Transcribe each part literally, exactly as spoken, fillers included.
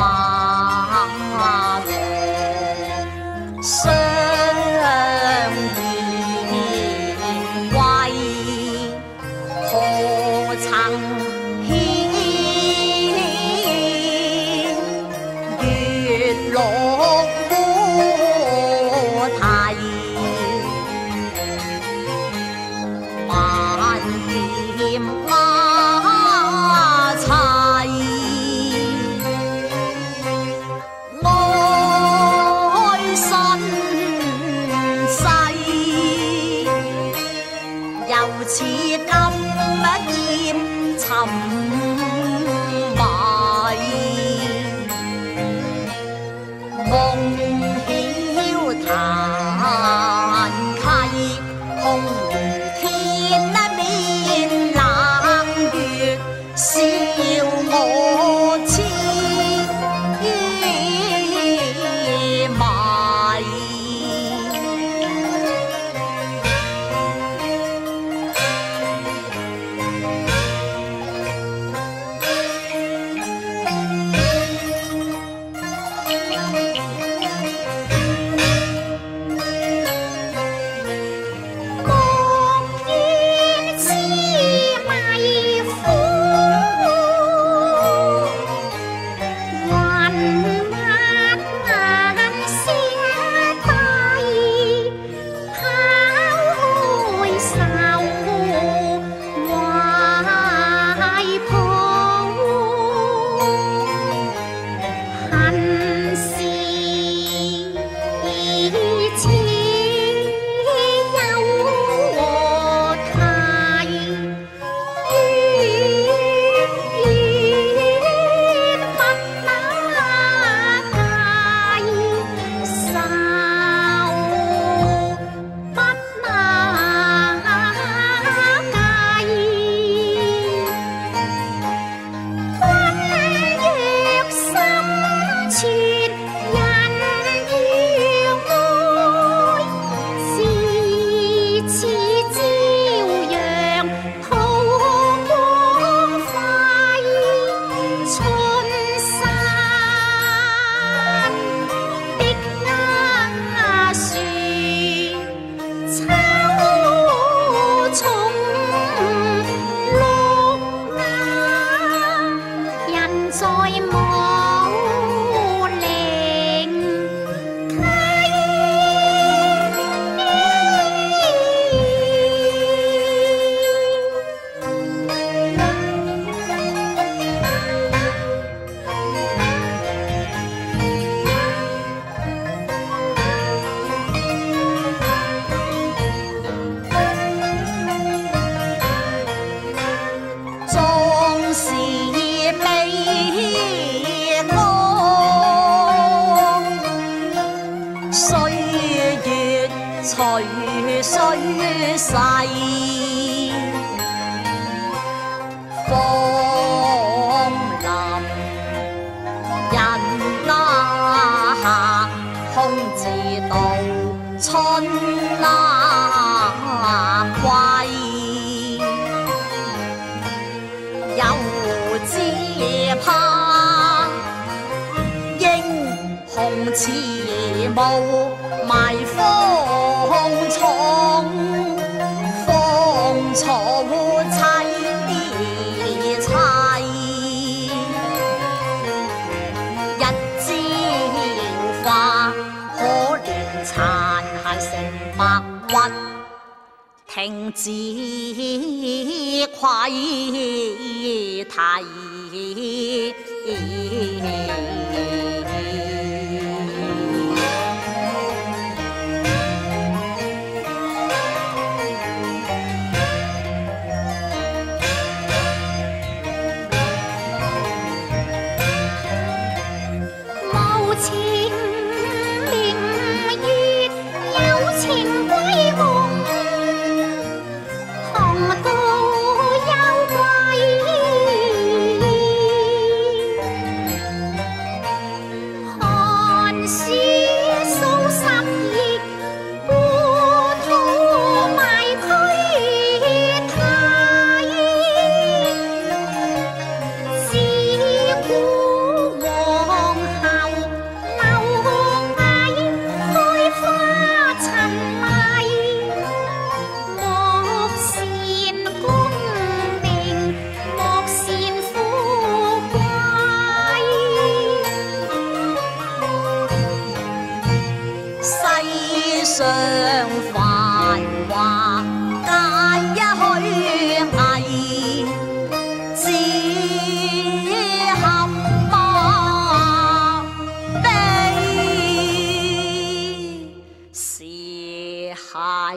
停止愧提。 無情明月有情歸夢。 上繁華皆虛偽，只合悲是係。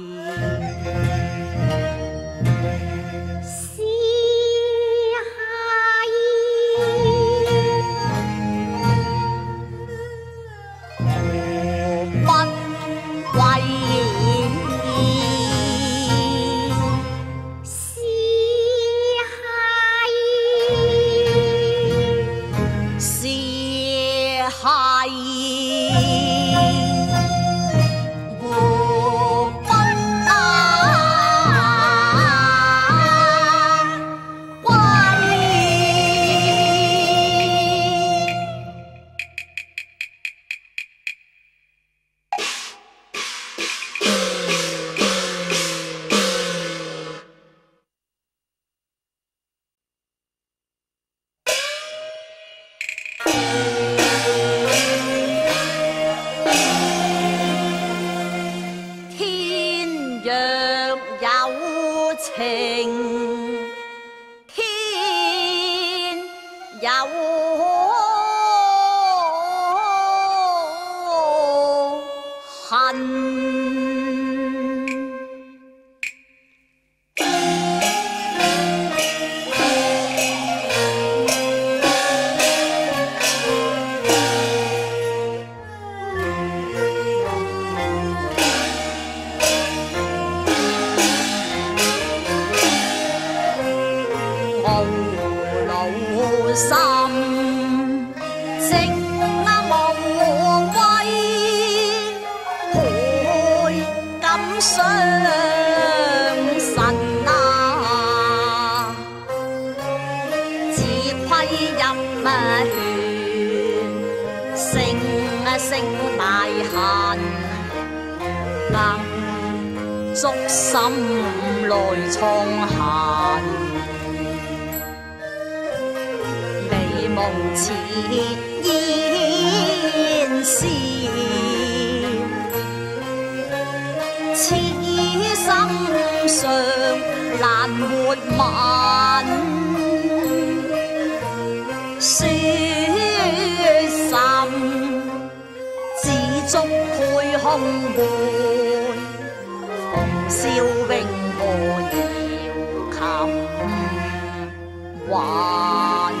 足心內創恨，美夢似煙消，此心上難沒吻，說甚只足配空悶。笑永和搖琴韻，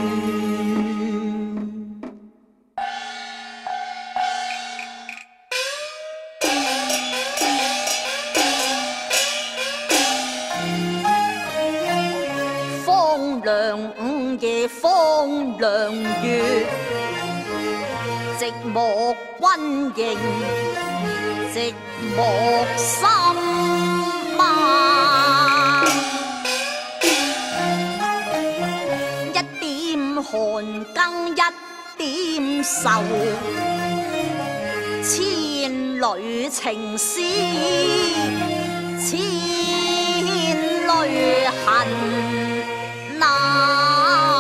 荒涼午夜荒涼月，寂寞軍營寂寞心嘛，一點寒更一點愁，千縷情絲千縷痕那。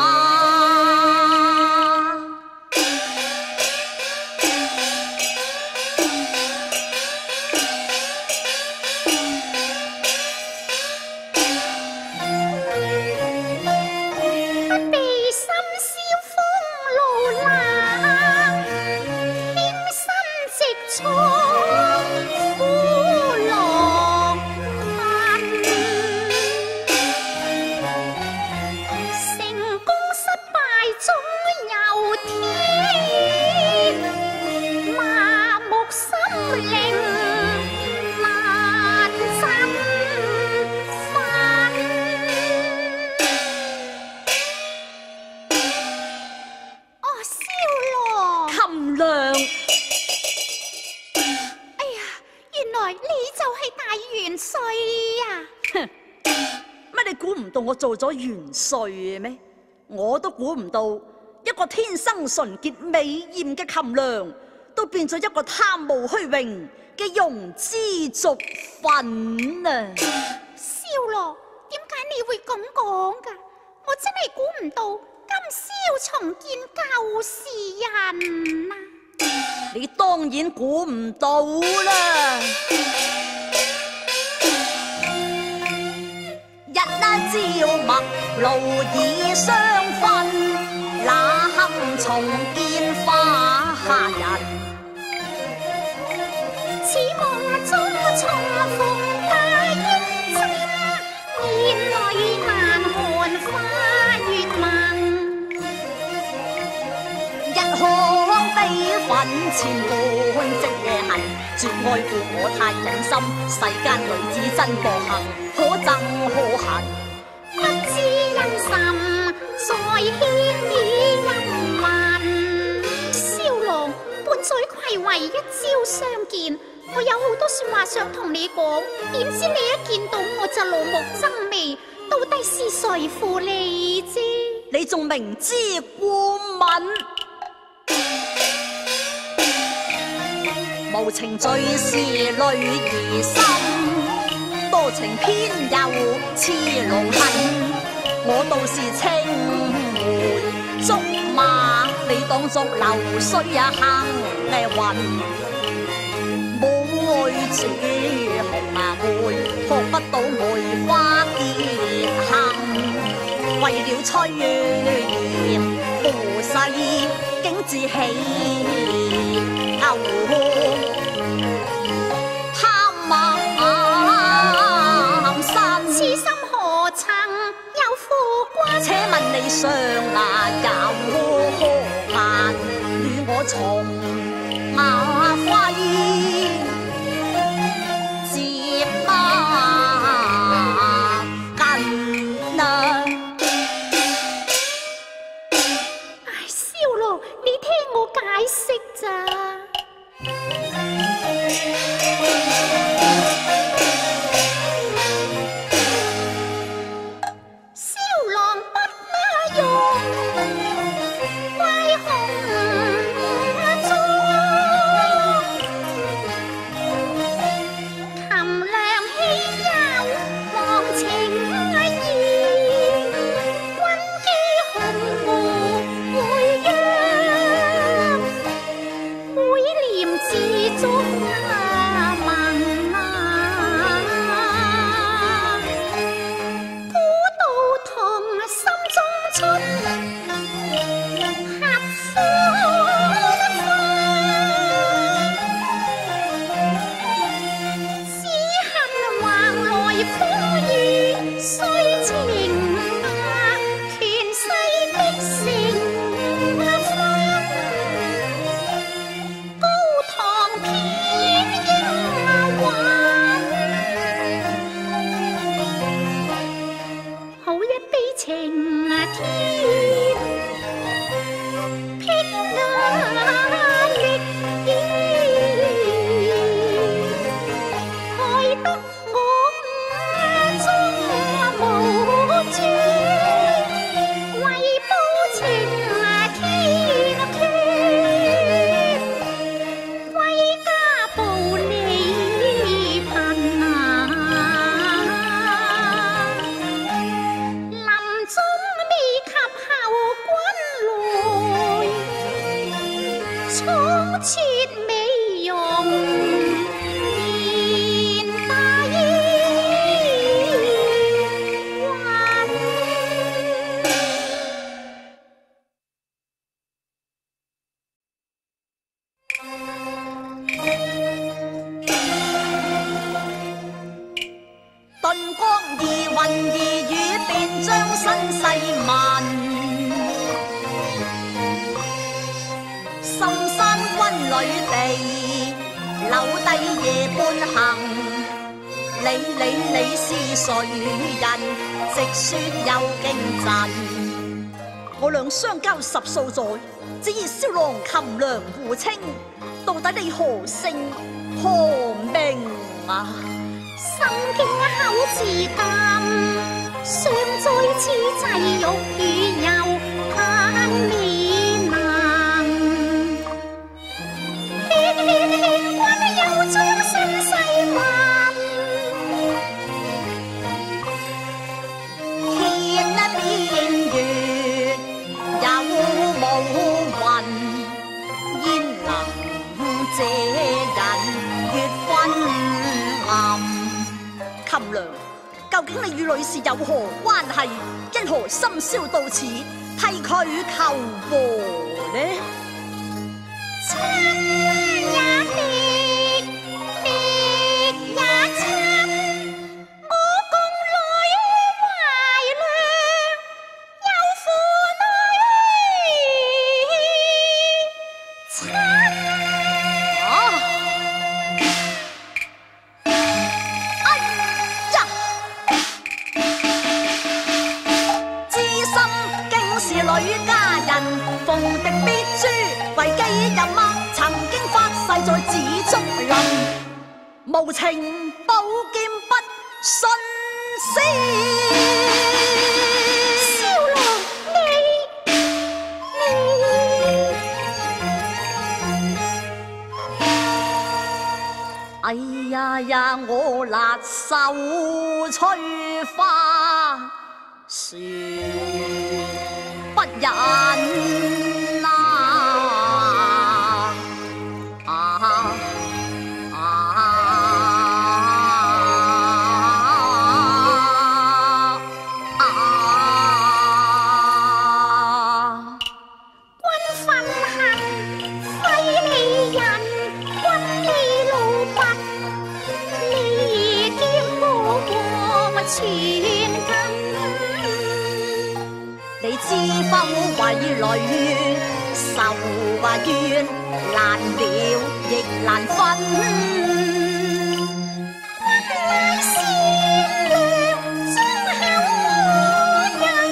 我做咗元帥咩？我都估唔到，一個天生純潔美豔嘅琴娘，都變咗一個貪慕虛榮嘅庸脂俗粉啊！ 蕭羅，點解你會咁講㗎？我真係估唔到今宵重見舊時人啊！ 你當然估唔到啦。日啊朝陌路已相分，那堪重見花人。 此夢中重逢那英真，燕裏難看花月紋。 一腔悲憤千般積夜恨，絕愛故我太忍心，世間女子真多幸，可憎可恨。 不知因甚，在牽已陰魂。蕭郎，半嘴攜為一朝相見，我有好多說話想同你講，點知你一見到我就怒目爭眉，到底是誰負你啫？ 你仲明知故問，無情最是淚兒心，多情偏又似路恨。我倒是青梅竹馬，你當作流水啊行嘅雲。妹子紅啊妹，學不到梅花結杏。為了催炎負世，竟自起牛貪婪心。 此心何曾有負君？ 且問你上哪有何難與我從馬揮接馬近啊！ 唉，蕭郎，你聽我解釋咋？ 相交十數載，只以蕭郎琴娘胡稱，到底你何姓何名啊？ 心經口字鑑，常在此際欲與遊盼未能。勸勸勸君有將身世問， 天啊邊緣有無雲，焉能琴娘，究竟你與女士有何關係？因何深宵到此替佢求和呢？ 親也別，別也親，我共女懷娘，有父女親。 啊！哎呀！知心竟是女家人，逢敵必誅，為己任嗎？曾經發誓在紫竹林，無情寶劍不徇私。 少龍你你， 哎呀呀，我辣手摧花樹不忍啊！啊啊啊！ 君憤恨，非利人，君利路拔，利劍無過千斤。 你知否為女受啊怨，難了亦難分。 乃善良忠厚人，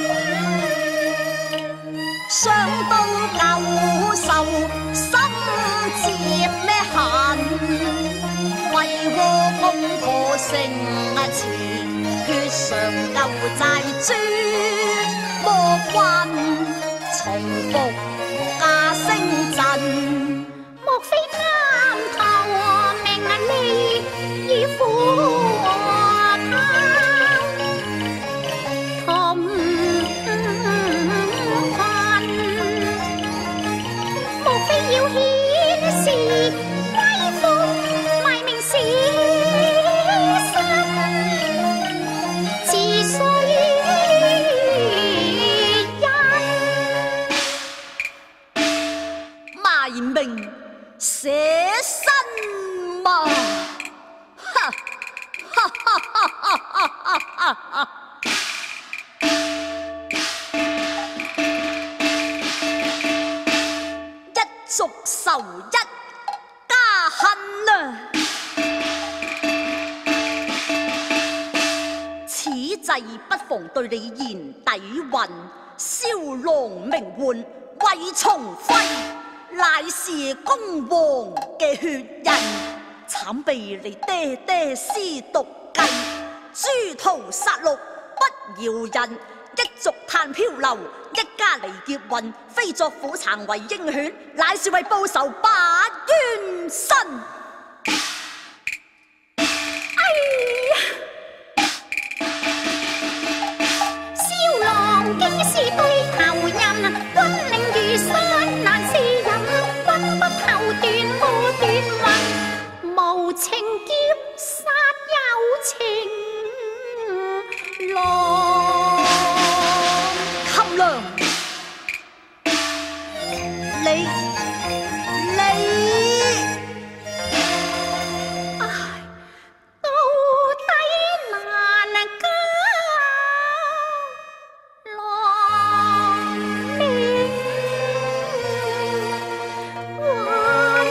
想到舊仇心接咩恨？為禍公婆成前，血上舊債磚。魔君重複加星陣， 莫非貪圖名利以苦我拋同困？莫非要顯示威風，賣名是身，自所於賣名捨身嘛！哈哈哈哈哈哈哈！一族仇一家恨啊！此際不妨對你言底韻，蕭郎名喚魏重輝。乃是公王嘅血人，慘被你爹爹私毒計，誅屠殺戮不饒人，一族炭漂流，一家離劫運，非作虎殘為鷹犬，乃是為報仇把冤伸。 哎呀！蕭郎竟是對頭人，君令如山難是人，君不頭斷我斷魂，無情劫殺有情郎。 冚娘，你你。 唉，到底難教郎命運。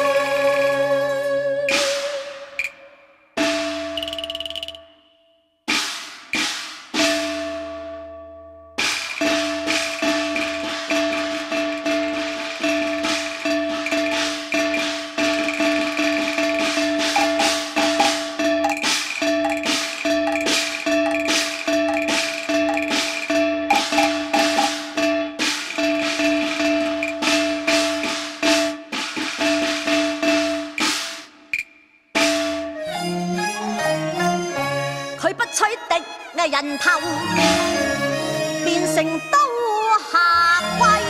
佢不取敵嘅人頭，變成刀下貴，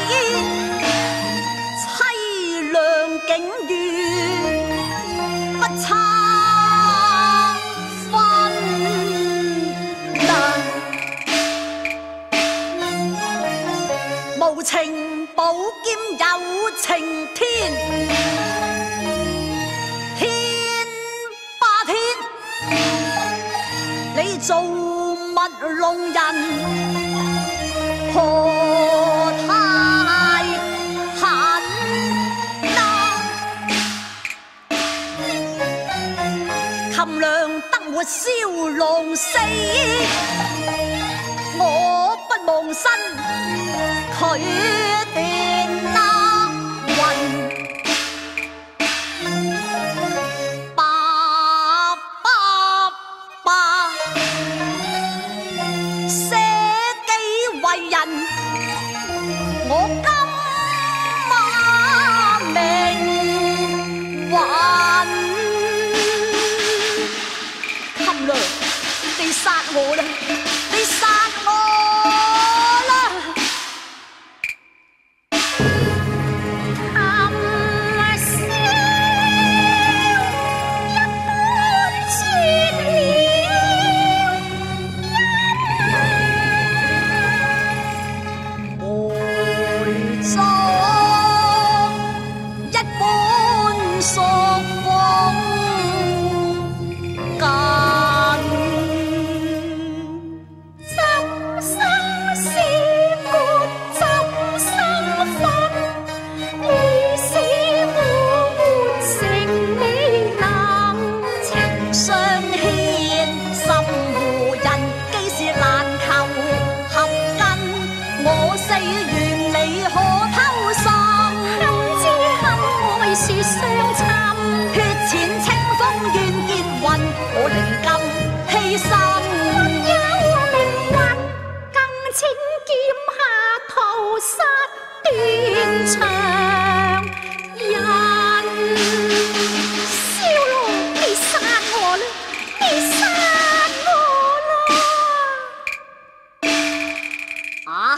凄涼境遇不差分。 冚良得活燒龍死，我不忘身，佢斷那魂。爸爸爸，捨己為人，我今晚命還。冚良，你殺我啦！你殺我啦！ 含笑一般切了愛葬一般屬風間。 怎生是活，怎生分？你使我活成未能。 情相牽，心互印，既是難求合根。我誓願你可偷生， 堪知堪愛是相尋， 血濺清風願結魂，我靈甘犧牲。 有靈魂更請劍下屠殺斷腸人。蕭龍，你殺我啦！你殺我啦！ 唉，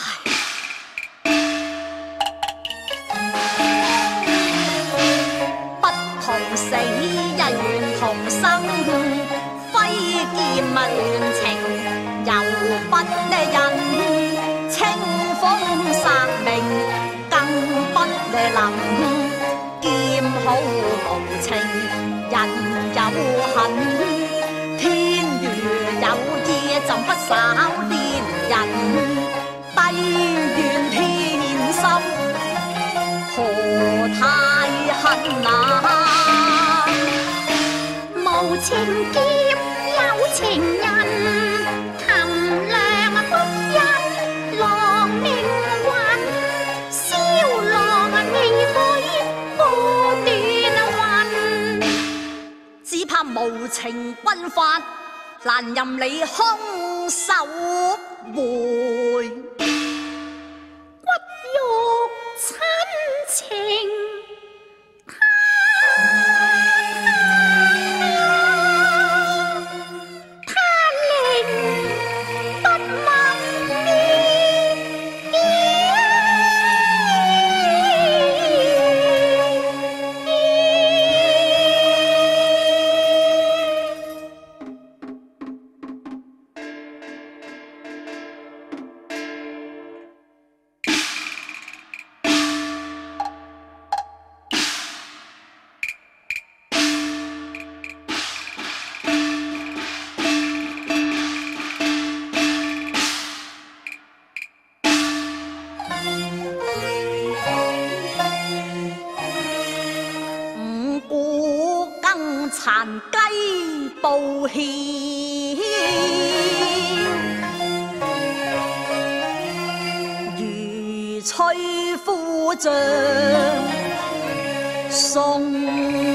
不同死一願同生，揮劍勿亂情，又不忍清風殺命，更不能劍好無情，人有恨，天如有意怎不少年人，低怨天心，何太恨啊！ 無情劍有情人，擒良不因郎命運。蕭郎你許我斷魂， 只怕無情軍法，難任你空手回。 骨肉親情。 殘雞報獻，如吹呼將送。